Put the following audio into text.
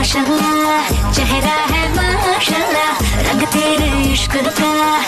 माशाल्लाह चेहरा है माशाल्लाह, रंग तेरे इश्क का